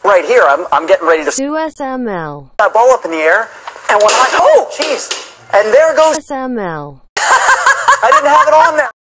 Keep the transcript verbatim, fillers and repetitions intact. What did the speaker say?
right here. I'm, I'm getting ready to Do S M L. that ball up in the air, and when I, oh, jeez, and there goes, S M L. I didn't have it on there.